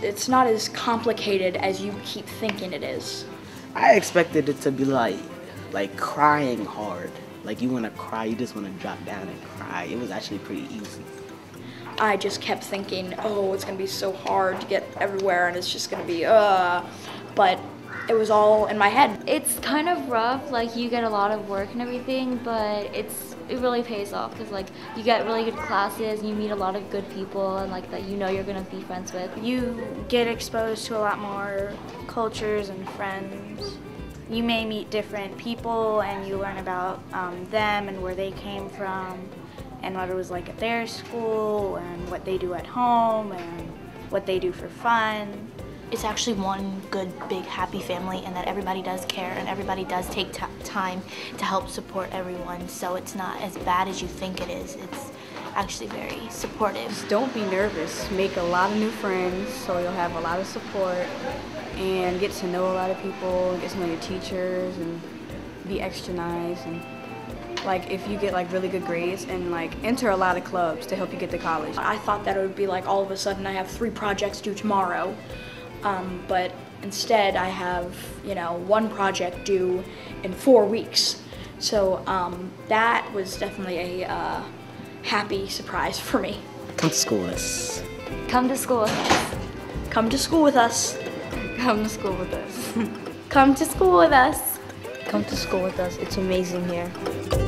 it's not as complicated as you keep thinking it is. I expected it to be like crying hard. Like you want to cry, you just want to drop down and cry. It was actually pretty easy. I just kept thinking, oh, it's gonna be so hard to get everywhere and it's just gonna be, but it was all in my head. It's kind of rough, like you get a lot of work and everything, but it really pays off because like you get really good classes and you meet a lot of good people and like that you know you're gonna be friends with. You get exposed to a lot more cultures and friends. You may meet different people and you learn about them and where they came from and what it was like at their school and what they do at home and what they do for fun. It's actually one good, big, happy family, and that everybody does care and everybody does take time to help support everyone, so it's not as bad as you think it is. It's actually very supportive. Just don't be nervous. Make a lot of new friends so you'll have a lot of support and get to know a lot of people, get to know your teachers and be extra nice. And like if you get like really good grades and like enter a lot of clubs to help you get to college. I thought that it would be like all of a sudden I have 3 projects due tomorrow. But instead I have, one project due in 4 weeks. So that was definitely a happy surprise for me. Come to school with us. Come to school with us. Come to school with us. Come to school with us. Come to school with us. Come to school with us. It's amazing here.